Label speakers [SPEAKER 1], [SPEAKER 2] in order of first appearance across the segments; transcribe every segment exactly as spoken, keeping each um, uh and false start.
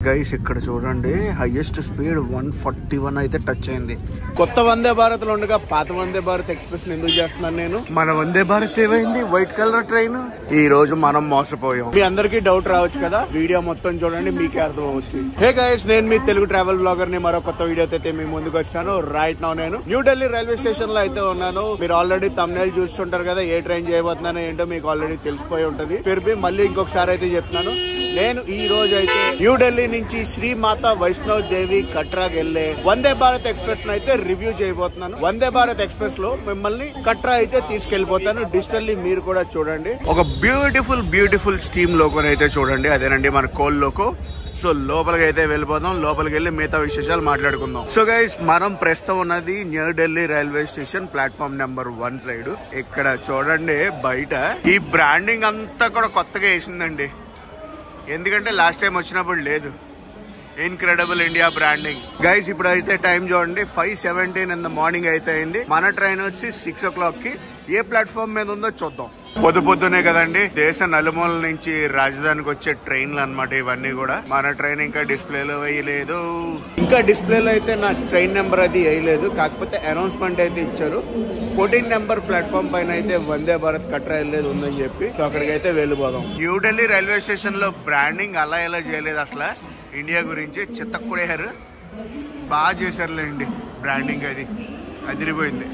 [SPEAKER 1] Guys ఇక్కడ చూడండి highest speed one forty one అయితే టచ్ అయింది. కొత్త వందే భారత్ లో ఉండగా పాత వందే భారత్ ఎక్స్ప్రెస్ ఎందుకు చేస్తున్నాను నేను? మన వందే భారత్ ఏమైంది? White colour train. ఈ రోజు మనం మోసపోయాం. మీ అందరికీ డౌట్ రావచ్చు కదా, వీడియో మొత్తం చూడండి మీకే అర్థం అవుతుంది. హే గైస్, నేను మీ తెలుగు ట్రావెల్ బ్లాగర్ ని మరో కొత్త వీడియో అయితే మీ ముందుకు వచ్చాను. రైట్ నౌ నేను న్యూ ఢిల్లీ రైల్వే స్టేషన్ లో అయితే ఉన్నాను. మీరు ఆల్రెడీ థంబ్నెయిల్ చూస్తుంటారు కదా, ఏ ట్రైన్ చేయబోతున్నానో ఏంటో మీకు ఆల్రెడీ తెలిసిపోయి ఉంటది. పెరిపి మళ్ళీ ఇంకొకసారి అయితే చెప్తున్నాను. నేను ఈ రోజు అయితే న్యూ ఢిల్లీ నుంచి శ్రీ మాతా వైష్ణవ్ దేవి కట్రాకి వెళ్లే వందే భారత్ ఎక్స్ప్రెస్ అయితే రివ్యూ చేయబోతున్నాను. వందే భారత్ ఎక్స్ప్రెస్ లో మిమ్మల్ని కట్రా అయితే తీసుకెళ్లిపోతాను. డిజిటల్లీ మీరు కూడా చూడండి. ఒక బ్యూటిఫుల్ బ్యూటిఫుల్ స్టీమ్ లోకో అయితే చూడండి. అదేనండి మన కోల్ లోకో. సో లోపలికి అయితే వెళ్ళిపోదాం. లోపలికి వెళ్ళి మిగతా విశేషాలు మాట్లాడుకుందాం. సో గైస్, మనం ప్రస్తుతం ఉన్నది New Delhi railway station platform number one side. ఇక్కడ చూడండి బయట ఈ బ్రాండింగ్ అంతా కూడా కొత్తగా వేసిందండి. ఎందుకంటే లాస్ట్ టైం వచ్చినప్పుడు లేదు. Incredible India branding. గైస్ ఇప్పుడు అయితే టైం చూడండి, five seventeen in the morning అయితే అయింది. మన ట్రైన్ వచ్చి సిక్స్ ఓ క్లాక్ కి ఏ ప్లాట్ఫామ్ మీద ఉందో చూద్దాం. పొద్దు పొద్దునే కదండి, దేశ నలుమూల నుంచి రాజధానికి వచ్చే ట్రైన్లు అనమాట ఇవన్నీ కూడా. మన ట్రైన్ ఇంకా డిస్ప్లేలో వేయలేదు. ఇంకా డిస్ప్లేలో అయితే నా ట్రైన్ నెంబర్ అది వేయలేదు. కాకపోతే అనౌన్స్మెంట్ అయితే ఇచ్చారు. ఫోర్టీన్ నెంబర్ ప్లాట్ఫామ్ పైన అయితే వందే భారత్ కట్రా వెళ్ళేది ఉందని చెప్పి. సో అక్కడికి అయితే వెళ్ళిపోదాం. న్యూ ఢిల్లీ రైల్వే స్టేషన్ లో బ్రాండింగ్ అలా ఎలా చేయలేదు అసలు. ఇండియా గురించి చిత్తకుడేహారు, బాగా చేశారులేండి బ్రాండింగ్. అది అదిరిపోయింది,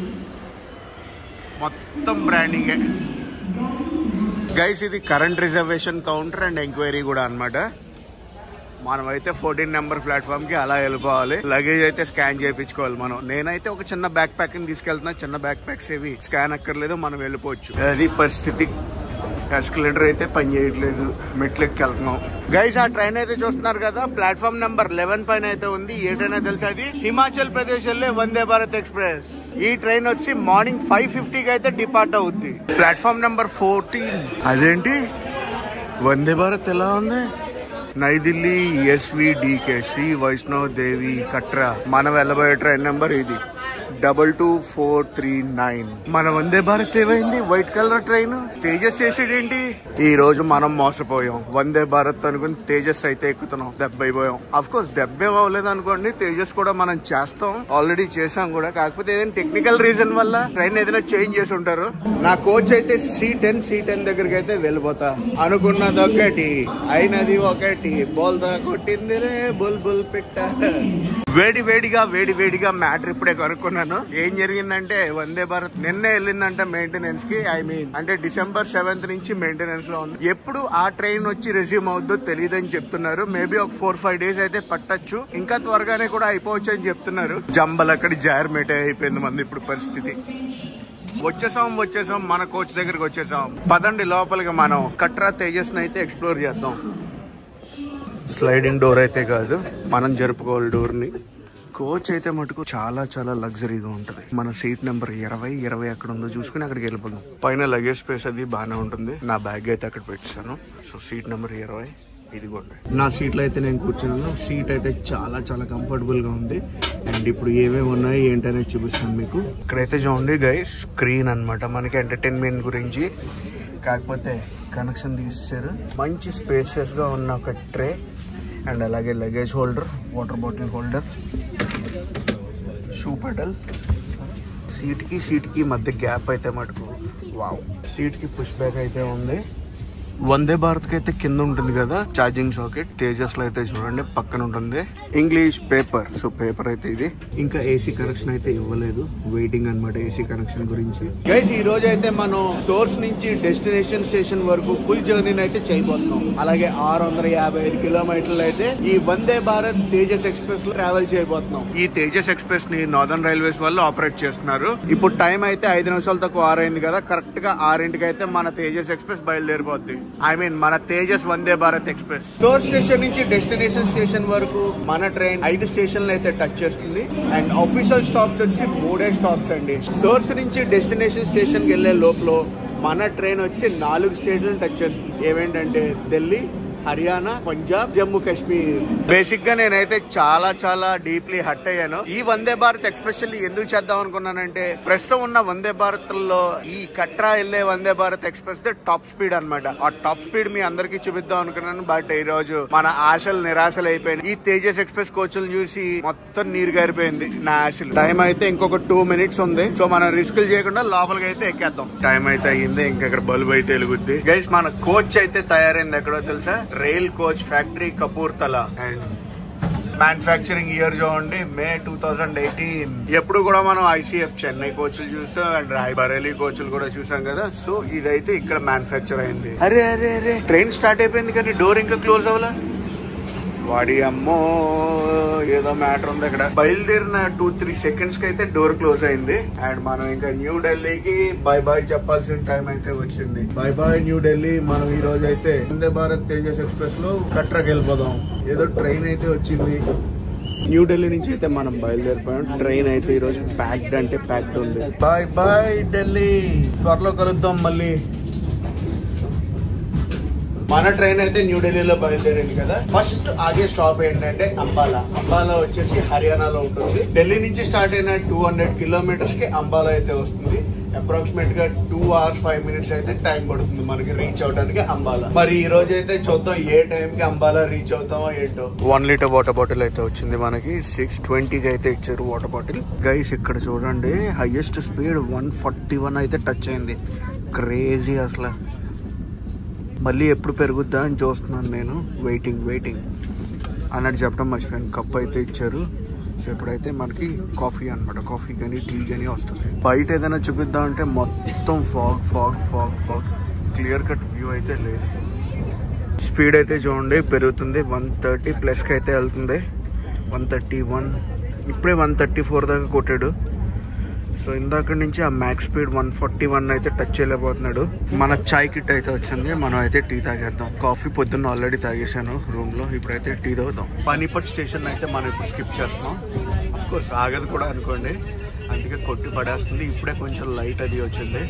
[SPEAKER 1] మొత్తం బ్రాండింగే. గైస్ ఇది current reservation counter and enquiry కూడా అనమాట. మనం అయితే ఫోర్టీన్ నెంబర్ ప్లాట్ఫామ్ కి అలా వెళ్ళిపోవాలి. లగేజ్ అయితే స్కాన్ చేయించుకోవాలి మనం. నేనైతే ఒక చిన్న బ్యాక్ ప్యాక్ ని తీసుకెళ్తున్నా. చిన్న బ్యాక్ ప్యాక్స్ ఏవి స్కాన్ అక్కర్లేదు, మనం వెళ్ళిపోవచ్చు. అది పరిస్థితి. ఎస్కలేటర్ అయితే పని చేయట్లేదు, మెట్లు ఎక్కి వెళ్తున్నాం. గైస్ ఆ ట్రైన్ అయితే చూస్తున్నారు కదా, ప్లాట్ఫామ్ నెంబర్ లెవెన్ పైన అయితే ఉంది. ఏ ట్రైన్ తెలుసా? అది హిమాచల్ ప్రదేశ్ వెళ్ళే వందే భారత్ ఎక్స్ప్రెస్. ఈ ట్రైన్ వచ్చి మార్నింగ్ ఫైవ్ ఫిఫ్టీకి అయితే డిపార్ట్ అవుద్ది. Platform number fourteen. అదేంటి వందే భారత్ ఎలా ఉంది? నై ఢిల్లీ ఎస్విడికే శ్రీ వైష్ణవ్ దేవి కట్రా. మనం వెళ్ళబోయే ట్రైన్ నెంబర్ ఇది double two four three nine. మన వందే భారత్ ఏమైంది? White colour train. తేజస్ చేసేదేంటి? ఈ రోజు మనం మోసపోయాం. వందే భారత్ అనుకుని తేజస్ అయితే ఎక్కుతున్నాం. దెబ్బై పోయాం. అఫ్ కోర్స్ దెబ్బే అవ్వలేదు అనుకోండి, తేజస్ కూడా మనం చేస్తాం, ఆల్రెడీ చేసాం కూడా. కాకపోతే ఏదైనా టెక్నికల్ రీజన్ వల్ల ట్రైన్ ఏదైనా చేంజ్ చేసి ఉంటారు. నా కోచ్ అయితే సి టెన్ సి టెన్ దగ్గరికి అయితే వెళ్ళిపోతా. అనుకున్నది ఒకటి, అయినది ఒకటి. బోల్ దా కొట్టింది రే బుల్ బుల్ పెట్ట. వేడి వేడిగా వేడి వేడిగా మ్యాటర్ ఇప్పుడే కనుక్కున్నాను. ఏం జరిగిందంటే వందే భారత్ నిన్నే వెళ్ళిందంట మెయింటెనెన్స్ కి. ఐ మీన్ అంటే డిసెంబర్ సెవెంత్ నుంచి మెయింటెనెన్స్ లో ఉంది. ఎప్పుడు ఆ ట్రైన్ వచ్చి రెజ్యూమ్ అవుద్దో తెలియదు అని చెప్తున్నారు. మేబీ ఒక ఫోర్ ఫైవ్ డేస్ అయితే పట్టచ్చు, ఇంకా త్వరగానే కూడా అయిపోవచ్చు అని చెప్తున్నారు. జంబల్ అక్కడ జార్మేటే అయిపోయింది మంది ఇప్పుడు పరిస్థితి. వచ్చేసాం వచ్చేసాం మన కోచ్ దగ్గరికి వచ్చేసాం. పదండి లోపలికి మనం కట్రా తేజస్ అయితే ఎక్స్ప్లోర్ చేద్దాం. స్లైడింగ్ డోర్ అయితే కాదు, మనం జరుపుకోవాలి డోర్ ని. కోచ్ అయితే మటుకు చాలా చాలా లగ్జరీగా ఉంటది. మన సీట్ నెంబర్ ఇరవై ఇరవై ఎక్కడ ఉందో చూసుకుని అక్కడికి వెళ్ళిపోదాం. పైన లగేజ్ స్పేస్ అది బాగానే ఉంటుంది. నా బ్యాగ్ అయితే అక్కడ పెట్టాను. సో సీట్ నెంబర్ ఇరవై ఇదిగోండి. నా సీట్లో అయితే నేను కూర్చున్నాను. సీట్ అయితే చాలా చాలా కంఫర్టబుల్ గా ఉంది. అండ్ ఇప్పుడు ఏమేమి ఉన్నాయి ఏంటనేది చూపిస్తాను మీకు. ఇక్కడైతే చూడండి గైస్, స్క్రీన్ అనమాట మనకి ఎంటర్టైన్మెంట్ గురించి. కాకపోతే కనెక్షన్ తీసేశారు. మంచి స్పేషియస్ గా ఉన్న ఒక ట్రే అండ్ అలాగే luggage holder, water bottle holder, shoe pedal. Seat కి సీట్ కి మధ్య గ్యాప్ అయితే మటుకు వావ్. సీట్ కి పుష్ బ్యాక్ అయితే ఉంది. వందే భారత్ కి అయితే కింద ఉంటుంది కదా ఛార్జింగ్ సాకెట్. తేజస్ లో అయితే చూడండి పక్కన ఉంటుంది. English paper. సో పేపర్ అయితే ఇది. ఇంకా ఏసీ కనెక్షన్ అయితే ఇవ్వలేదు, వెయిటింగ్ అనమాట ఏసీ కనెక్షన్ గురించి. గైస్ ఈ రోజు అయితే మనం సోర్స్ నుంచి డెస్టినేషన్ స్టేషన్ వరకు ఫుల్ జర్నీ అయితే చేయబోతున్నాం. అలాగే ఆరు వందల యాభై ఐదు కిలోమీటర్లు అయితే ఈ వందే భారత్ తేజస్ ఎక్స్ప్రెస్ లో ట్రావెల్ చేయబోతున్నాం. ఈ తేజస్ ఎక్స్ప్రెస్ ని నార్దర్న్ రైల్వేస్ వాళ్ళు ఆపరేట్ చేస్తున్నారు. ఇప్పుడు టైం అయితే ఐదు నిమిషాలు తక్కువ ఆరైంది కదా, కరెక్ట్ గా ఆరింటికి అయితే మన తేజస్ ఎక్స్ప్రెస్ బయలుదేరిపోద్ది. ఐ మీన్ మన Tejas Vande Bharat Express. Source station నుంచి డెస్టినేషన్ స్టేషన్ వరకు మన ట్రైన్ ఐదు స్టేషన్లు అయితే టచ్ చేస్తుంది. అండ్ ఆఫీషియల్ స్టాప్స్ వచ్చి మూడే స్టాప్స్ అండి. సోర్స్ నుంచి డెస్టినేషన్ స్టేషన్ కి వెళ్లే లోపల మన ట్రైన్ వచ్చి నాలుగు స్టేషన్లు టచ్ చేస్తుంది. ఏమేంటంటే ఢిల్లీ, హర్యానా, పంజాబ్, జమ్మూ కాశ్మీర్. బేసిక్ గా నేనైతే చాలా చాలా డీప్లీ హర్ట్ అయ్యాను. ఈ వందే భారత్ ఎక్స్పెషల్లీ ఎందుకు చేద్దాం అనుకున్నానంటే ప్రస్తుతం ఉన్న వందే భారత్ లో ఈ కట్రా వెళ్లే వందే భారత్ ఎక్స్ప్రెస్ దే టాప్ స్పీడ్ అనమాట. ఆ టాప్ స్పీడ్ మీ అందరికి చూపిద్దాం అనుకున్నాను. బట్ ఈ రోజు మన ఆశలు నిరాశలు అయిపోయినాయి. ఈ తేజస్ ఎక్స్ప్రెస్ కోచ్లు చూసి మొత్తం నీరు గారిపోయింది నా ఆశలు. టైం అయితే ఇంకొక టూ మినిట్స్ ఉంది. సో మనం రిస్కులు చేయకుండా లోపలికి అయితే ఎక్కేద్దాం. టైం అయితే అయ్యింది. ఇంకా ఇక్కడ బల్బు అయితే వెలుగుద్ది. గైస్ మన కోచ్ అయితే తయారైంది ఎక్కడో తెలుసా? Rail coach factory Kapurthala. And manufacturing year చూడండి మే టూ థౌజండ్ ఎయిటీన్. ఎప్పుడు కూడా మనం ఐసీఎఫ్ చెన్నై కోచ్లు చూసాం అండ్ రాయ్ బరేలీ కోచ్లు కూడా చూసాం కదా. సో ఇదైతే ఇక్కడ మ్యానుఫ్యాక్చర్ అయింది. అరే అరే అరే ట్రైన్ స్టార్ట్ అయిపోయింది కానీ డోర్ ఇంకా క్లోజ్ అవ్వలా. వాడి అమ్మో ఏదో మ్యాటర్ ఉంది అక్కడ. బయలుదేరిన టూ త్రీ సెకండ్స్ కి అయితే డోర్ క్లోజ్ అయింది. అండ్ మనం ఇంకా న్యూ ఢిల్లీకి బై బాయ్ చెప్పాల్సిన టైం అయితే వచ్చింది. Bye bye New Delhi. మనం ఈ రోజు అయితే వందే భారత్ తేజస్ ఎక్స్ప్రెస్ లో కట్రాకి వెళ్ళిపోదాం. ఏదో ట్రైన్ అయితే వచ్చింది. న్యూ ఢిల్లీ నుంచి అయితే మనం బయలుదేరిపోయాం. ట్రైన్ అయితే ఈ రోజు ప్యాక్డ్ అంటే ప్యాక్డ్ ఉంది. బాయ్ బాయ్ ఢిల్లీ, త్వరలో కలుద్దాం మళ్ళీ. మన ట్రైన్ అయితే న్యూ ఢిల్లీలో బయలుదేరింది కదా. ఫస్ట్ ఆగే స్టాప్ ఏంటంటే అంబాలా. అంబాలా వచ్చేసి హర్యానాలో ఉంటుంది. ఢిల్లీ నుంచి స్టార్ట్ అయిన టూ హండ్రెడ్ కిలోమీటర్స్ కి అంబాలా అయితే వస్తుంది. అప్రాక్సిమేట్ గా టూ అవర్స్ ఫైవ్ మినిట్స్ అయితే టైం పడుతుంది మనకి రీచ్ అవడానికి అంబాలా. మరి ఈ రోజు అయితే చూద్దాం ఏ టైం కి అంబాలా రీచ్ అవుతామో ఏంటో. వన్ లీటర్ వాటర్ బాటిల్ అయితే వచ్చింది మనకి. సిక్స్ ట్వంటీకి అయితే ఇచ్చారు వాటర్ బాటిల్. గైస్ ఇక్కడ చూడండి highest speed one forty one అయితే టచ్ అయింది. క్రేజీ అసలు. మళ్ళీ ఎప్పుడు పెరుగుద్దా అని చూస్తున్నాను నేను. వెయిటింగ్ వెయిటింగ్ అన్నట్టు చెప్పడం మర్చిపోయాను. కప్ అయితే ఇచ్చారు. సో ఇప్పుడైతే మనకి కాఫీ అనమాట. కాఫీ కానీ టీ కానీ వస్తుంది. బయట ఏదైనా చూపిద్దాం అంటే మొత్తం fog fog fog fog. Clear cut view అయితే లేదు. స్పీడ్ అయితే చూడండి పెరుగుతుంది. వన్ థర్టీ ప్లస్కి అయితే వెళ్తుంది. వన్ థర్టీ వన్ ఇప్పుడే వన్ థర్టీ ఫోర్ దాకా కొట్టాడు. సో ఇందాక నుంచి ఆ max speed one forty one అయితే టచ్ చేయలేకపోతున్నాడు. మన చాయ్ కిట్ అయితే వచ్చింది. మనం అయితే టీ తాగేద్దాం. కాఫీ పొద్దున్న ఆల్రెడీ తాగేసాను రూమ్ లో. ఇప్పుడైతే టీ తాగుదాం. పానీపట్ స్టేషన్ అయితే మనం ఇప్పుడు స్కిప్ చేస్తున్నాం. అఫ్ కోర్స్ ఆగదు కూడా అనుకోండి, అందుకే కొట్టి పడేస్తుంది. ఇప్పుడే కొంచెం లైట్ అది వచ్చింది.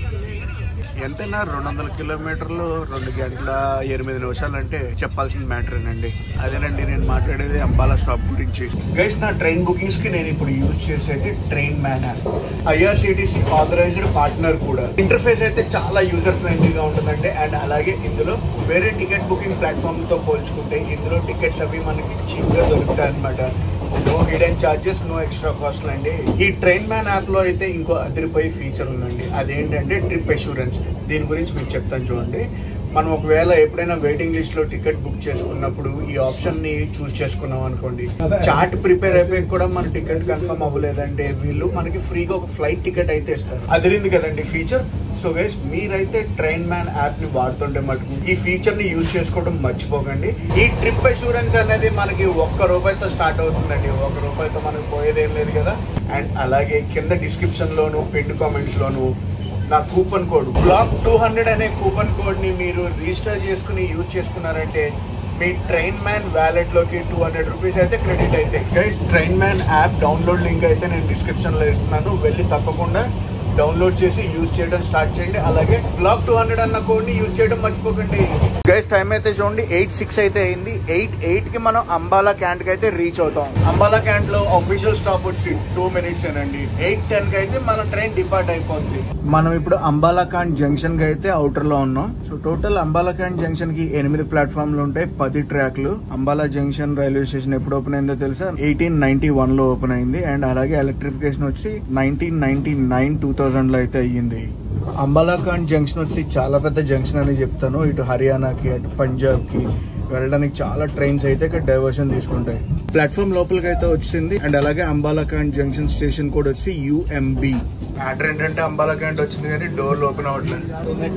[SPEAKER 1] ఎంతైనా రెండు వందల కిలోమీటర్లు రెండు గంటల ఎనిమిది నిమిషాలు అంటే చెప్పాల్సిన మ్యాటరేనండి. అదేనండి నేను మాట్లాడేది అంబాలా స్టాప్ గురించి. గైస్ నా ట్రైన్ బుకింగ్స్ కి నేను ఇప్పుడు యూజ్ చేసేది Trainman app. IRCTC authorised partner కూడా. ఇంటర్ఫేస్ అయితే చాలా యూజర్ ఫ్రెండ్లీగా ఉంటుందండి. అండ్ అలాగే ఇందులో వేరే టికెట్ బుకింగ్ ప్లాట్ఫామ్ తో పోల్చుకుంటే ఇందులో టికెట్స్ అవి మనకి చీప్ గా దొరుకుతాయి అనమాట. No hidden charges, no extra cost అండి. ఈ ట్రైన్ మ్యాన్ యాప్ లో అయితే ఇంకో అదిరిపోయే ఫీచర్ ఉందండి. అదేంటంటే ట్రిప్ అష్యూరెన్స్. దీని గురించి మీకు చెప్తాను చూడండి. మనం ఒకవేళ ఎప్పుడైనా వెయిటింగ్ లిస్ట్ లో టికెట్ బుక్ చేసుకున్నప్పుడు ఈ ఆప్షన్ ని చూస్ చేసుకున్నాం అనుకోండి, చార్ట్ ప్రిపేర్ అయిపోయి కూడా మన టికెట్ కన్ఫర్మ్ అవ్వలేదంటే వీళ్ళు మనకి ఫ్రీగా ఒక ఫ్లైట్ టికెట్ అయితే ఇస్తారు. అదిరింది కదండి ఫీచర్. సో గైస్ మీరైతే ట్రైన్ మ్యాన్ యాప్ ని వాడుతుంటే మటుకు ఈ ఫీచర్ ని యూజ్ చేసుకోవడం మర్చిపోకండి. ఈ ట్రిప్ అష్యూరెన్స్ అనేది మనకి ఒక్క రూపాయితో స్టార్ట్ అవుతుందండి. ఒక రూపాయితో మనకు పోయేదేం లేదు కదా. అండ్ అలాగే కింద డిస్క్రిప్షన్ లోను పిన్ కామెంట్స్ లోను నా coupon code block two hundred అనే కూపన్ కోడ్ ని మీరు రిజిస్టర్ చేసుకుని యూజ్ చేసుకున్నారంటే మీ ట్రైన్ మ్యాన్ వ్యాలెట్ లోకి టూ హండ్రెడ్ రూపీస్ అయితే క్రెడిట్ అయితే. Guys Trainman app download link అయితే నేను డిస్క్రిప్షన్ లో ఇస్తున్నాను. వెళ్ళి తప్పకుండా డౌన్లోడ్ చేసి యూజ్ చేయడం స్టార్ట్ చేయండి. అలాగే బ్లాక్ టూ హండ్రెడ్ అన్న కోడ్ ని యూజ్ చేయడం మర్చిపోకండి. గైస్ టైం అయితే చూడండి ఎయిట్ సిక్స్ అయితే అయింది. ఎయిట్ ఎయిట్ కి మనం అంబాలా క్యాంట్ కి అయితే రీచ్ అవుతాం. అంబాలా క్యాంట్ లో ఆఫీషియల్ స్టాప్ వచ్చి టూ మినిట్స్ ఏనండి. ఎయిట్ టెన్ కి అయితే మన ట్రైన్ డిపార్ట్ అయిపోతుంది. మనం ఇప్పుడు అంబాలా క్యాంట్ జంక్షన్ కి అయితే అవుటర్ లో ఉన్నాం. So total Ambala Cantt junction కి ఎనిమిది ప్లాట్ఫామ్లు ఉంటాయి, పది ట్రాక్లు. అంబాలా జంక్షన్ రైల్వే స్టేషన్ ఎప్పుడు ఓపెన్ అయిందో తెలుసా? ఎయిటీన్ నైన్టీ వన్ లో ఓపెన్ అయింది. అండ్ అలాగే ఎలక్ట్రిఫికేషన్ వచ్చి nineteen ninety nine two thousand లో అయితే అయ్యింది. అంబాలా క్యాంట్ జంక్షన్ వచ్చి చాలా పెద్ద జంక్షన్ అని చెప్తాను. ఇటు హర్యానాకి అటు పంజాబ్ కి వెళ్ళడానికి చాలా ట్రైన్స్ అయితే ఇక్కడ డైవర్షన్ తీసుకుంటాయి. ప్లాట్ఫామ్ లోపలికి అయితే వచ్చింది. అండ్ అలాగే అంబాలా క్యాంట్ జంక్షన్ స్టేషన్ కూడా వచ్చి యూఎంబి. మ్యాటర్ ఏంటంటే అంబాలా క్యాంట్ వచ్చింది కానీ డోర్లు ఓపెన్ అవ్వట్లేదు.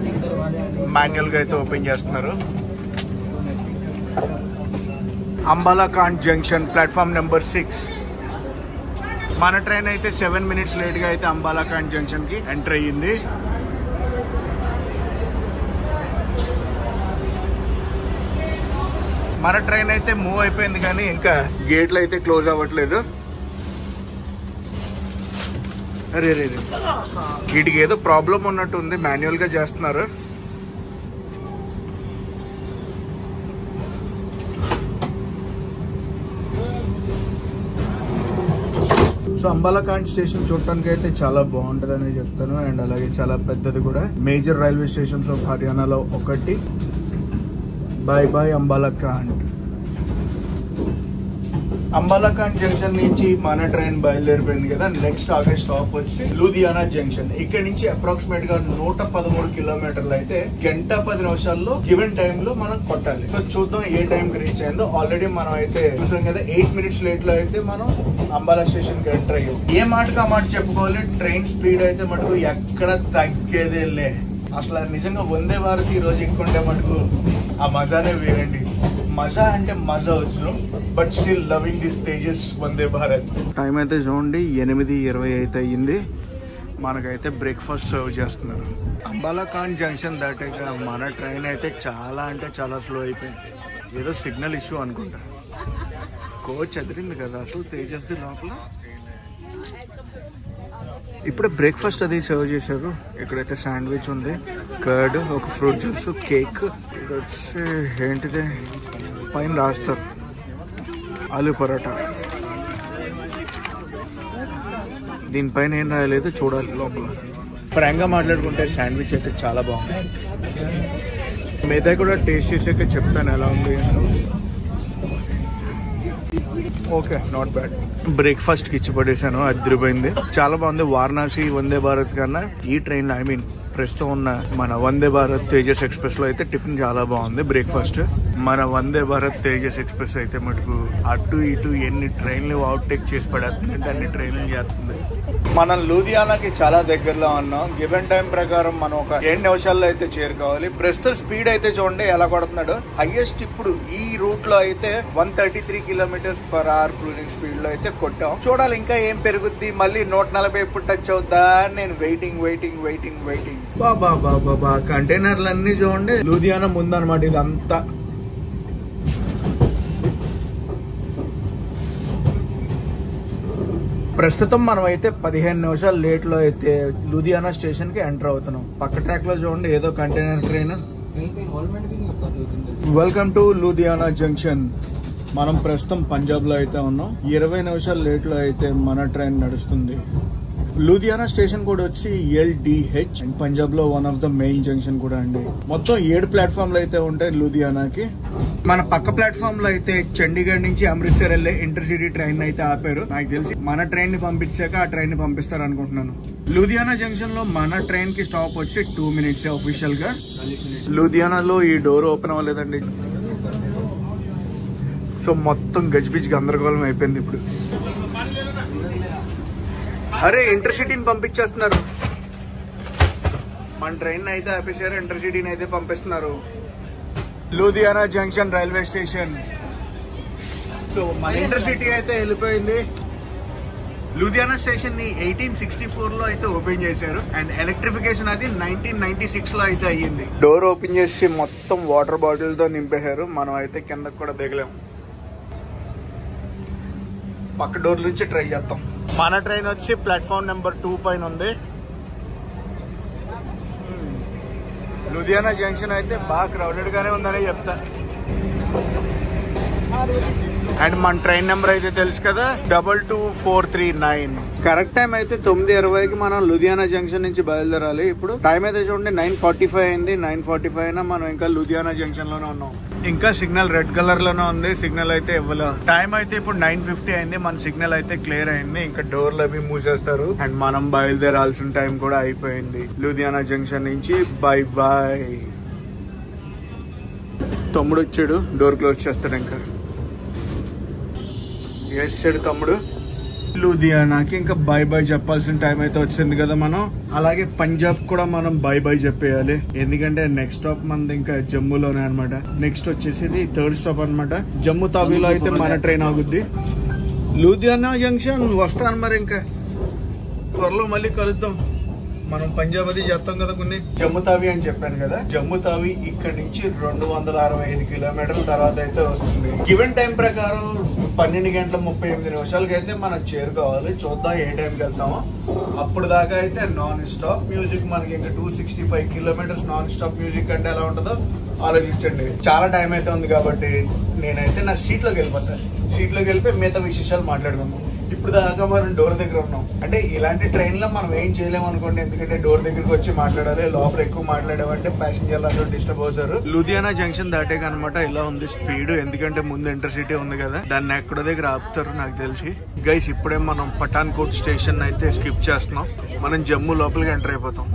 [SPEAKER 1] మాన్యువల్ గా అయితే ఓపెన్ చేస్తున్నారు. Ambala Cantt junction platform number six. మన ట్రైన్ అయితే సెవెన్ మినిట్స్ లేట్ గా అయితే అంబాలా క్యాంట్ జంక్షన్ కి ఎంటర్ అయ్యింది. మన ట్రైన్ అయితే మూవ్ అయిపోయింది కానీ ఇంకా గేట్లు అయితే క్లోజ్ అవ్వట్లేదు. అరే రే వీటికి ఏదో ప్రాబ్లం ఉన్నట్టు ఉంది. మాన్యువల్ గా చేస్తున్నారు. అంబాలకాండ్ స్టేషన్ చూడటానికి అయితే చాలా బాగుంటది అని చెప్తాను. అండ్ అలాగే చాలా పెద్దది కూడా. మేజర్ రైల్వే స్టేషన్స్ ఆఫ్ హర్యానాలో ఒకటి. Bye bye Ambala Cantt. Ambala Cantt junction నుంచి మన ట్రైన్ బయలుదేరిపోయింది కదా. నెక్స్ట్ ఆగే స్టాప్ వచ్చి లూధియానా జంక్షన్. ఇక్కడ నుంచి అప్రాక్సిమేట్ గా నూట పదమూడు కిలోమీటర్లు అయితే గంట పది నిమిషాల్లో గివెన్ టైమ్ లో మనం కొట్టాలి. సో చూద్దాం ఏ టైం కి రీచ్ అయిందో. ఆల్రెడీ మనం అయితే చూసాం కదా, ఎయిట్ మినిట్స్ లేట్ లో అయితే మనం అంబాలా స్టేషన్ కి ఎంటర్ అయ్యాం. ఏ మాటకు ఆ మాట చెప్పుకోవాలి, ట్రైన్ స్పీడ్ అయితే మటుకు ఎక్కడ తగ్గేదే లే. అసలు నిజంగా వందే భారత్ ఈ రోజు ఎక్కుంటే మటుకు ఆ మజానే వేరండి. మజా అంటే మజా వచ్చు, but still loving this Tejas Vande Bharat. Time అయితే చూడండి ఎనిమిది ఇరవై అయితే అయ్యింది. మనకైతే బ్రేక్ఫాస్ట్ సర్వ్ చేస్తున్నారు. అంబాలకాండ్ జంక్షన్ దాటాక మన ట్రైన్ అయితే చాలా అంటే చాలా స్లో అయిపోయింది. ఏదో సిగ్నల్ ఇష్యూ అనుకుంటా. కోచ్ ఎదిరింది కదా అసలు తేజస్ది లోపల. ఇప్పుడే బ్రేక్ఫాస్ట్ అది సర్వ్ చేశారు. ఇక్కడైతే శాండ్విచ్ ఉంది, కర్డ్, ఒక ఫ్రూట్ జ్యూస్, కేక్. ఇది వచ్చి ఏంటిది పైన రాస్తారు ఆలూ పరోటా. దీనిపైన ఏం రాయలేదు, చూడాలి లోపల. ఫ్రాంక్ గా మాట్లాడుకుంటే శాండ్విచ్ అయితే చాలా బాగుంది. మిగతా కూడా టేస్ట్ చేసాక చెప్తాను ఎలా ఉంది. Okay, not bad. బ్రేక్ఫాస్ట్ కి ఇచ్చి పడేసాను, అదిరిపోయింది, చాలా బాగుంది. వారణాసి వందే భారత్ కన్నా ఈ ట్రైన్ ఐ మీన్ ప్రస్తుతం ఉన్న మన వందే భారత్ తేజస్ ఎక్స్ప్రెస్ లో అయితే టిఫిన్ చాలా బాగుంది. బ్రేక్ఫాస్ట్ మన వందే భారత్ తేజస్ ఎక్స్ప్రెస్ అయితే మటుకు అటు ఇటు ఎన్ని ట్రైన్లు అవుట్టేక్ చేసి పడేస్తుంది, అన్ని ట్రైన్లు చేస్తుంది. మనం లూధియానాకి చాలా దగ్గరలో ఉన్నాం. గివెన్ టైం ప్రకారం మనం ఒక ఏడు నిమిషాల్లో అయితే చేరుకోవాలి. ప్రస్తుతం స్పీడ్ అయితే చూడండి ఎలా కొడుతున్నాడు. హైయెస్ట్ ఇప్పుడు ఈ రూట్ లో అయితే one thirty three kilometres per hour cruising speed లో అయితే కొట్టాం. చూడాలి ఇంకా ఏం పెరుగుద్ది, మళ్ళీ నూట నలభై ఎప్పుడు టచ్ అవుతా. నేను వెయిటింగ్ వెయిటింగ్ వెయిటింగ్ వెయిటింగ్ బాబా బాబా బా కంటైనర్లు అన్ని చూడండి. లూధియానా ముందనమాట ఇదంతా. ప్రస్తుతం మనం అయితే పదిహేను నిమిషాలు లేట్ లో అయితే లూధియానా స్టేషన్ కి ఎంటర్ అవుతున్నాం. పక్క ట్రాక్ లో చూడండి ఏదో container train. Welcome to Ludhiana junction. మనం ప్రస్తుతం పంజాబ్ లో అయితే ఉన్నాం. ఇరవై నిమిషాలు లేట్ లో అయితే మన ట్రైన్ నడుస్తుంది. లూధియానా స్టేషన్ కూడా వచ్చి ఎల్డిహెచ్ అండ్ పంజాబ్ లో one of the main junction కూడా అండి. మొత్తం ఏడు ప్లాట్ఫామ్లు అయితే ఉంటాయి లూధియానాకి. మన పక్క ప్లాట్ఫామ్ లో అయితే చండీగఢ్ నుంచి అమృత్సర్ వెళ్లే ఇంటర్సిటీ ట్రైన్ అయితే ఆపారు. నాకు తెలిసి మన ట్రైన్ ని పంపించాక ఆ ట్రైన్ ని పంపిస్తారు అనుకుంటున్నాను. లూధియానా జంక్షన్ లో మన ట్రైన్ కి స్టాప్ వచ్చి టూ మినిట్స్ అఫీషియల్ గా. లూధియానాలో ఈ డోర్ ఓపెన్ అవ్వలేదండి. సో మొత్తం గజిబిజి గందరగోళం అయిపోయింది ఇప్పుడు. అరే ఇంటర్సిటీని పంపించేస్తున్నారు. మన ట్రైన్ అయితే ఆపేశారు, ఇంటర్సిటీని అయితే పంపిస్తున్నారు. Ludhiana junction railway station. So మన ఇంటర్సిటీ అయితే వెళ్ళిపోయింది. లూధియానా స్టేషన్ ని ఎయిటీన్ సిక్స్టీ ఫోర్ లో అయితే ఓపెన్ చేశారు అండ్ ఎలక్ట్రిఫికేషన్ అది నైన్టీన్ నైన్టీ సిక్స్ లో అయితే అయ్యింది. డోర్ ఓపెన్ చేసి మొత్తం వాటర్ బాటిల్ తో నింపేశారు. మనం అయితే కిందకు కూడా దిగలేం. పక్క డోర్ నుంచి ట్రై చేద్దాం. మన ట్రైన్ వచ్చి ప్లాట్ఫామ్ నెంబర్ టూ పైన ఉంది. లూధియానా జంక్షన్ అయితే బాగా క్రౌడెడ్ గానే ఉందనే చెప్తా. అండ్ మన ట్రైన్ నెంబర్ అయితే తెలుసు కదా, double two four three nine. Correct time అయితే తొమ్మిది ఇరవైకి మనం లూధియానా జంక్షన్ నుంచి బయలుదేరాలి. ఇప్పుడు టైం అయితే చూడండి నైన్ ఫార్టీ ఫైవ్ అయింది. నైన్ ఫార్టీ ఫైవ్ అయినా మనం ఇంకా లూధియానా జంక్షన్ లోనే ఉన్నాం. ఇంకా సిగ్నల్ రెడ్ కలర్ లోనే ఉంది, సిగ్నల్ అయితే ఇవ్వలేదు. టైం అయితే ఇప్పుడు నైన్ ఫిఫ్టీ అయింది. మన సిగ్నల్ అయితే క్లియర్ అయింది. ఇంకా డోర్లు అవి మూసేస్తారు అండ్ మనం బయలుదేరాల్సిన టైం కూడా అయిపోయింది. లూధియానా జంక్షన్ నుంచి బై బాయ్. తమ్ముడు వచ్చాడు, డోర్ క్లోజ్ చేస్తాడు. ఇంకా వేసాడు తమ్ముడు. లూధియానాకి ఇంకా బై బై చెప్పాల్సిన టైం అయితే వచ్చింది కదా మనం. అలాగే పంజాబ్ కూడా మనం బై బై చెప్పేయాలి, ఎందుకంటే నెక్స్ట్ స్టాప్ మనది ఇంకా జమ్మూలోనే అనమాట. నెక్స్ట్ వచ్చేసి థర్డ్ స్టాప్ అనమాట. జమ్మూ తావీలో అయితే మన ట్రైన్ ఆగుద్ది. లూధియానా జంక్షన్ వస్తాను మరి. ఇంకా త్వరలో మళ్ళీ కలుద్దాం. మనం పంజాబ్ అది చేస్తాం కదా కొన్ని. జమ్మూ తావి అని చెప్పాను కదా, జమ్మూ తావి ఇక్కడ నుంచి రెండు వందల అరవై ఐదు కిలోమీటర్ల తర్వాత అయితే వస్తుంది. గివెన్ టైం ప్రకారం పన్నెండు గంటల ముప్పై ఎనిమిది నిమిషాలకి అయితే మనం చేరుకోవాలి. చూద్దాం ఏ టైంకి వెళ్తామో. అప్పుడు దాకా అయితే నాన్ స్టాప్ మ్యూజిక్ మనకి ఇంకా two sixty five kilometres non stop music అంటే ఎలా ఉంటుందో ఆలోచించండి. చాలా టైం అయితే ఉంది కాబట్టి నేనైతే నా సీట్ లోకి వెళ్ళిపోతాను. సీట్ లోకి వెళ్ళిపోయి మిగతా విశేషాలు మాట్లాడుకుందాం. ఇప్పుడు దాకా మనం డోర్ దగ్గర ఉన్నాం. అంటే ఇలాంటి ట్రైన్ లో మనం ఏం చేయలేము అనుకోండి, ఎందుకంటే డోర్ దగ్గరకు వచ్చి మాట్లాడాలి. లోపల ఎక్కువ మాట్లాడామంటే ప్యాసింజర్లు అందరూ డిస్టర్బ్ అవుతారు. లూధియానా జంక్షన్ దాటే కనమాట ఇలా ఉంది స్పీడ్, ఎందుకంటే ముందు ఇంటర్సిటీ ఉంది కదా, దాన్ని ఎక్కడో దగ్గర ఆపుతారు నాకు తెలిసి. గైస్ ఇప్పుడే మనం పఠాన్కోట్ స్టేషన్ అయితే స్కిప్ చేస్తున్నాం. మనం జమ్మూ లోపలికి ఎంటర్ అయిపోతాం.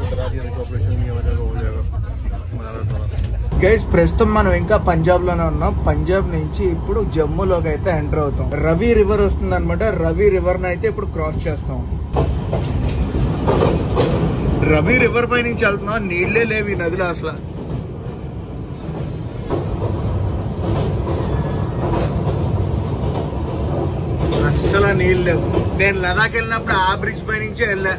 [SPEAKER 1] గైస్ ప్రస్తుతం మనం ఇంకా పంజాబ్ లోనే ఉన్నాం. పంజాబ్ నుంచి ఇప్పుడు జమ్మూలోకి అయితే ఎంటర్ అవుతాం. రవి రివర్ వస్తుంది అనమాట. రవి రివర్ అయితే ఇప్పుడు క్రాస్ చేస్తాం. రవి రివర్ పై నుంచి వెళ్తున్నాం. నీళ్లే లేవు ఈ నదిలో అసలు. అస్సలు నీళ్ళు లేవు. నేను లదాఖ్ వెళ్ళినప్పుడు ఆ బ్రిడ్జ్ పై నుంచే వెళ్ళా.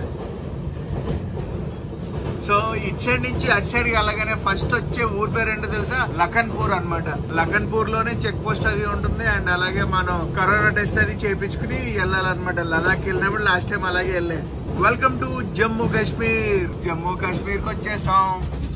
[SPEAKER 1] సో ఇటు సైడ్ నుంచి అటు సైడ్ వెళ్ళగానే ఫస్ట్ వచ్చే ఊరి పేరు ఏంటో తెలుసా? లఖన్పూర్ అనమాట. లఖన్పూర్ లోనే చెక్ పోస్ట్ అది ఉంటుంది. అండ్ అలాగే మనం కరోనా టెస్ట్ అది చేయించుకుని వెళ్ళాలన్నమాట. లదాఖ్ వెళ్ళినప్పుడు లాస్ట్ టైం అలాగే వెళ్ళే. Welcome to Jammu Kashmir. జమ్మూ కాశ్మీర్ కి వచ్చేసాం.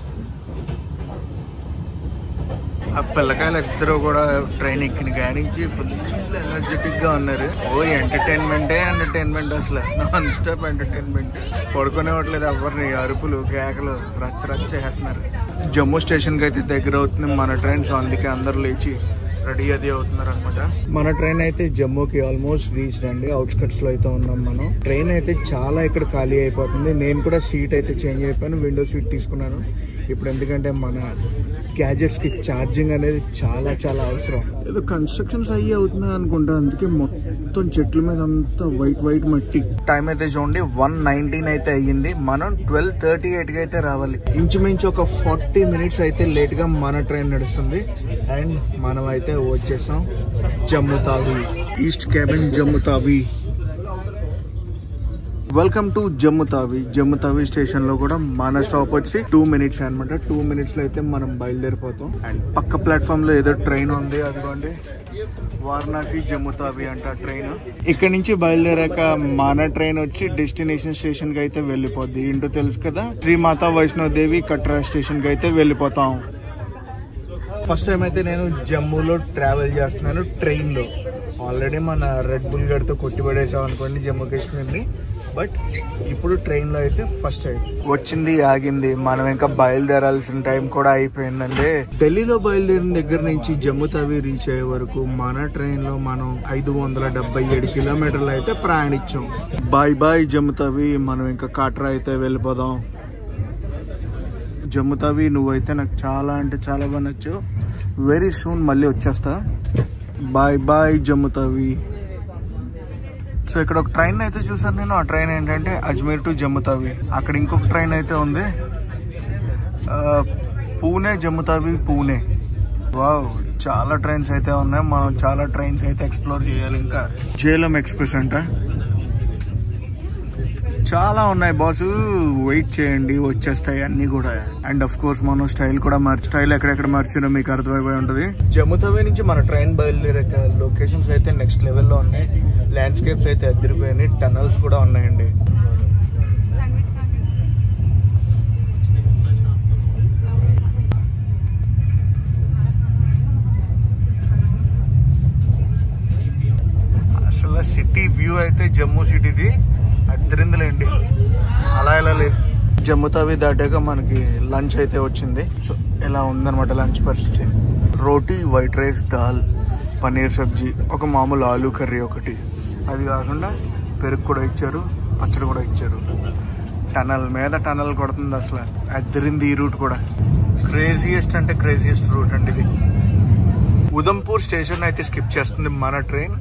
[SPEAKER 1] ఆ పిల్లకాయలు ఇద్దరు కూడా ట్రైన్ ఎక్కిన కానించి ఫుల్ ఎనర్జెటిక్ గా ఉన్నారు. ఓ ఎంటర్టైన్మెంటే ఎంటర్టైన్మెంట్, అసలు నాన్ స్టాప్ ఎంటర్టైన్మెంట్. పడుకునేవట్లేదు ఎవరిని, అరుపులు కేకలు రచ్చ రచ్చ చేస్తున్నారు. జమ్మూ స్టేషన్ కి అయితే దగ్గర అవుతుంది మన ట్రైన్. సో అందుకే అందరు లేచి రెడీ అది అవుతున్నారు అనమాట. మన ట్రైన్ అయితే జమ్మూకి ఆల్మోస్ట్ రీచ్ అండి. అవుట్స్కట్స్ లో అయితే ఉన్నాం మనం. ట్రైన్ అయితే చాలా ఇక్కడ ఖాళీ అయిపోతుంది. నేను కూడా సీట్ అయితే చేంజ్ అయిపోయాను, విండో సీట్ తీసుకున్నాను ఇప్పుడు. ఎందుకంటే మన గ్యాజెట్స్ కి ఛార్జింగ్ అనేది చాలా చాలా అవసరం. ఏదో కన్స్ట్రక్షన్స్ అయ్యి అవుతున్నాయి అనుకుంటా, అందుకే మొత్తం చెట్ల మీద అంతా వైట్ వైట్ మట్టి. టైం అయితే చూడండి వన్ నైన్టీన్ అయితే అయ్యింది. మనం ట్వెల్వ్ థర్టీ ఎయిట్ కి అయితే రావాలి. ఇంచుమించు ఒక ఫార్టీ మినిట్స్ అయితే లేట్ గా మన ట్రైన్ నడుస్తుంది. అండ్ మనం అయితే వచ్చేసాం Jammu Tawi. East cabin Jammu Tawi. Welcome to Jammu Tawi. Jammu Tawi station లో కూడా మన స్టాప్ వచ్చి టూ మినిట్స్ అనమాట. టూ మినిట్స్ లో అయితే మనం బయలుదేరిపోతాం. అండ్ పక్క ప్లాట్ఫామ్ లో ఏదో ట్రైన్ ఉంది, అదిగోండి వారణాసి జమ్మూ తావి అంట ట్రైన్. ఇక్కడ నుంచి బయలుదేరాక మన ట్రైన్ వచ్చి డెస్టినేషన్ స్టేషన్ కి అయితే వెళ్ళిపోద్ది. ఏంటో తెలుసు కదా, శ్రీ మాతా వైష్ణవ్ దేవి కట్రా స్టేషన్ కి అయితే వెళ్ళిపోతాం. ఫస్ట్ టైం అయితే నేను జమ్మూలో ట్రావెల్ చేస్తున్నాను ట్రైన్ లో. ఆల్రెడీ మన రెడ్ బుల్ గడితో కొట్టిపడేసాం అనుకోండి జమ్మూ కాశ్మీర్ ని. బట్ ఇప్పుడు ట్రైన్ లో అయితే ఫస్ట్ టైం వచ్చింది, ఆగింది. మనం ఇంకా బయలుదేరాల్సిన టైం కూడా అయిపోయిందండి. ఢిల్లీలో బయలుదేరిన దగ్గర నుంచి జమ్మూ తావి రీచ్ అయ్యే వరకు మన ట్రైన్ లో మనం ఐదు వందల డెబ్బై ఏడు కిలోమీటర్లు అయితే ప్రయాణించాం. Bye bye Jammu Tawi. మనం ఇంకా కాట్రా అయితే వెళ్ళిపోదాం. జమ్మూ తావి నువ్వైతే నాకు చాలా అంటే చాలా బాగా నచ్చావు. వెరీ సూన్ మళ్ళీ వచ్చేస్తా. Bye bye Jammu Tawi. So ఇక్కడ ఒక ట్రైన్ అయితే చూసాను నేను. ఆ ట్రైన్ ఏంటంటే అజ్మీర్ టు జమ్మూ తావి. అక్కడ ఇంకొక ట్రైన్ అయితే ఉంది, పూణే జమ్మూ తావి పూణే. వావ్, చాలా ట్రైన్స్ అయితే ఉన్నాయి. మనం చాలా ట్రైన్స్ అయితే ఎక్స్ప్లోర్ చేయాలి. ఇంకా జేలం ఎక్స్ప్రెస్ అంట, చాలా ఉన్నాయి బాసు. వెయిట్ చేయండి, వచ్చేస్తాయి అన్ని కూడా. అండ్ అఫ్ కోర్స్ మనం స్టైల్ కూడా మార్చి స్టైల్ ఎక్కడెక్కడ మార్చినా మీకు అర్థమైపోయి ఉంటుంది. జమ్మూ తావి నుంచి మన ట్రైన్ బయలుదేరాక లొకేషన్స్ అయితే నెక్స్ట్ లెవెల్లో ఉన్నాయి. ల్యాండ్స్కేప్స్ అయితే అదిరిపోయినాయి. టనల్స్ కూడా ఉన్నాయండి. అసలు సిటీ వ్యూ అయితే జమ్మూ సిటీది అద్దరిందులేండి, అలా ఇలా లేదు. జమ్మూ తావి దాటాక మనకి లంచ్ అయితే వచ్చింది. సో ఇలా ఉందన్నమాట లంచ్ పరిస్థితి. రోటీ, వైట్ రైస్, దాల్, పన్నీర్ సబ్జీ, ఒక మామూలు ఆలూ కర్రీ ఒకటి. అది కాకుండా పెరుగు కూడా ఇచ్చారు, పచ్చడి కూడా ఇచ్చారు. టనల్ మీద టనల్ కొడుతుంది అసలు. అద్దరింది ఈ రూట్ కూడా. క్రేజియస్ట్ అంటే క్రేజియస్ట్ రూట్ అండి ఇది. ఉదంపూర్ స్టేషన్ అయితే స్కిప్ చేస్తుంది మన ట్రైన్.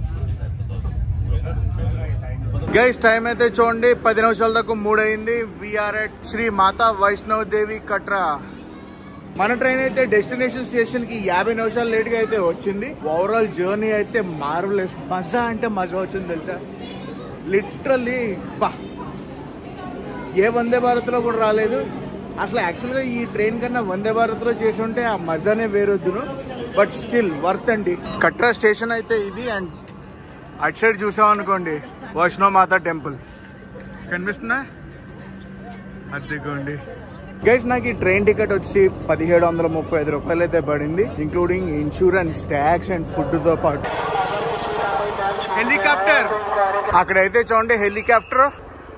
[SPEAKER 1] గైస్ టైం అయితే చూడండి పది నిమిషాల దాకా మూడు అయింది. We are at Shri Mata Vaishno Devi Katra. మన ట్రైన్ అయితే డెస్టినేషన్ స్టేషన్ కి యాభై నిమిషాలు లేట్ గా అయితే వచ్చింది. ఓవరాల్ జర్నీ అయితే మార్వెలస్. మజా అంటే మజా వచ్చింది తెలుసా, లిటరల్లీ. బా, ఏ వందే భారత్ లో కూడా రాలేదు అసలు. యాక్చువల్ గా ఈ ట్రైన్ కన్నా వందే భారత్ లో చేసి ఉంటే ఆ మజానే వేరొద్దును. బట్ స్టిల్ వర్త్ అండి. కట్రా స్టేషన్ అయితే ఇది. అండ్ అటు సైడ్ చూసాం అనుకోండి వైష్ణవ్ మాతా టెంపుల్ కనిపిస్తుందా, అదిగోండి గైస్ నాకు ఈ ట్రైన్ టికెట్ వచ్చి పదిహేడు వందల ముప్పై ఐదు రూపాయలు అయితే పడింది, including insurance, tax and food తో పాటు. హెలికాప్టర్ అక్కడైతే చూడండి, హెలికాప్టర్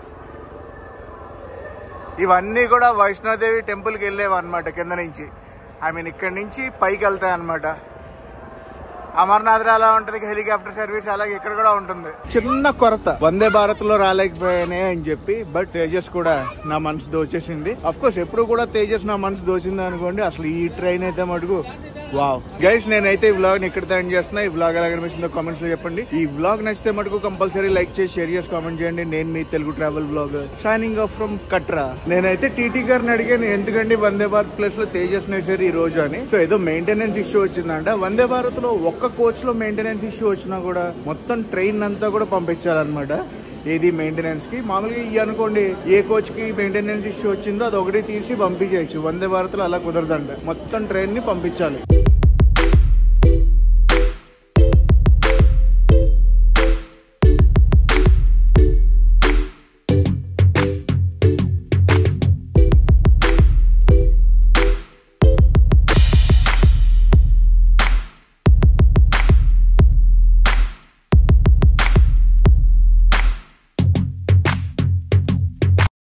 [SPEAKER 1] ఇవన్నీ కూడా వైష్ణోదేవి టెంపుల్కి వెళ్ళేవి అనమాట కింద నుంచి. ఐ మీన్ ఇక్కడ నుంచి పైకి వెళ్తాయి అనమాట. అమర్నాథ్ లో అలా ఉంటది హెలికాప్టర్ సర్వీస్, అలాగే ఇక్కడ కూడా ఉంటుంది. చిన్న కొరత వందే భారత్ లో రాలేకపోయానే అని చెప్పి, బట్ తేజస్ కూడా నా మనసు దోచేసింది. అఫ్ కోర్స్ ఎప్పుడు కూడా తేజస్ నా మనసు దోచింది అనుకోండి, అసలు ఈ ట్రైన్ అయితే మటుకు వావ్. గైస్ నేనైతే ఈ వ్లాగ్ ని ఇక్కడ ఎండ్ చేస్తున్నా. ఈ వ్లాగ్ ఎలా కనిపిస్తుందో కామెంట్స్ లో చెప్పండి. ఈ వ్లాగ్ నచ్చితే మటుకు కంపల్సరీ లైక్ చేసి షేర్ చేసి కామెంట్ చేయండి. నేను మీ Telugu travel vlog signing off from Katra. నేనైతే టీటీ గారిని అడిగాను ఎందుకండి వందే భారత్ ప్లేస్ లో తేజస్ నేసారు ఈ రోజు అని. సో ఏదో మెయింటెనెన్స్ ఇష్యూ వచ్చిందంట. వందే భారత్ లో ఒక్క కోచ్ లో మెయింటెనెన్స్ ఇష్యూ వచ్చినా కూడా మొత్తం ట్రైన్ అంతా కూడా పంపించాలన్నమాట. ఏది మెయింటెనెన్స్ కి మామూలుగా ఈ అనుకోండి, ఏ కోచ్ కి మెయింటెనెన్స్ ఇష్యూ వచ్చిందో అది ఒకటి తీసి పంపించవచ్చు. వందే భారత్ లో అలా కుదరదంట, మొత్తం ట్రైన్ ని పంపించాలి.